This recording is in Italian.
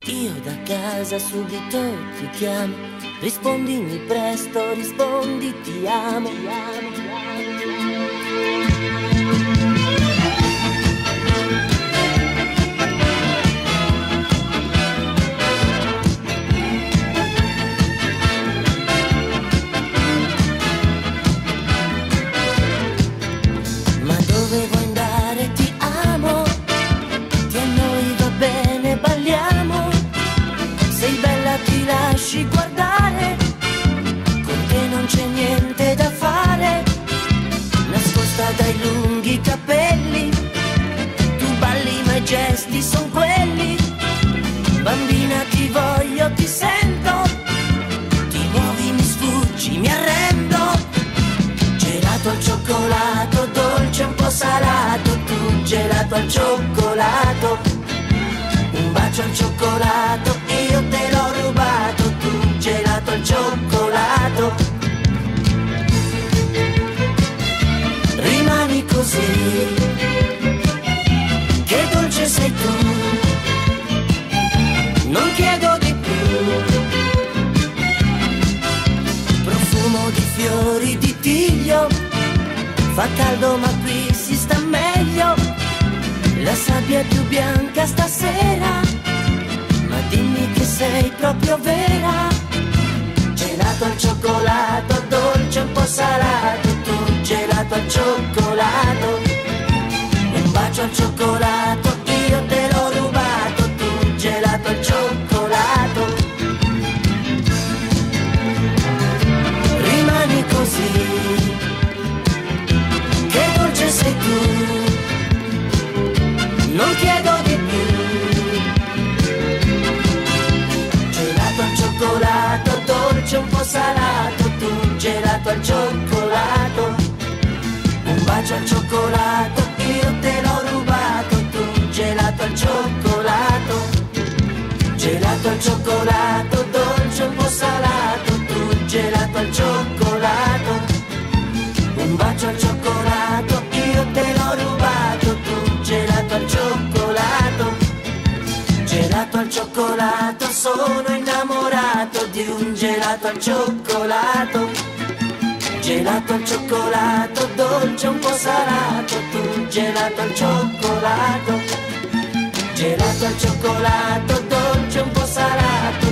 Io da casa subito ti chiamo, rispondimi presto, rispondi ti amo, ti amo, ti amo. Ma dove vuoi andare ti amo, che a noi va bene, balliamo. Sei bella, ti lasci guardare, con te non c'è niente da fare. Nascosta dai lunghi capelli, tu balli ma i gesti son quelli. Bambina ti voglio, ti sento, ti muovi, mi sfuggi, mi arrendo. Gelato al cioccolato, dolce un po' salato, tu gelato al cioccolato. Un bacio al cioccolato, io te l'ho rubato, tu gelato al cioccolato. Rimani così, che dolce sei tu, non chiedo di più. Profumo di fiori di tiglio, fa caldo ma qui si sta meglio. La sabbia è più bianca stasera, ma dimmi che sei proprio vera. Gelato al cioccolato, dolce un po' salato, tu gelato al cioccolato. Un bacio al cioccolato, io te l'ho rubato, tu gelato al cioccolato. Rimani così, che dolce sei tu, non chiedo di più. Gelato al cioccolato, dolce un po' salato, tu gelato al cioccolato. Un bacio al cioccolato, io te l'ho rubato, tu gelato al cioccolato. Gelato al cioccolato, dolce un po' salato, tu gelato al cioccolato. Un bacio al cioccolato, io te l'ho rubato, tu gelato al cioccolato. Gelato al cioccolato, sono innamorato di un gelato al cioccolato. Gelato al cioccolato, dolce un po' salato, tu gelato al cioccolato. Gelato al cioccolato, dolce un po' salato,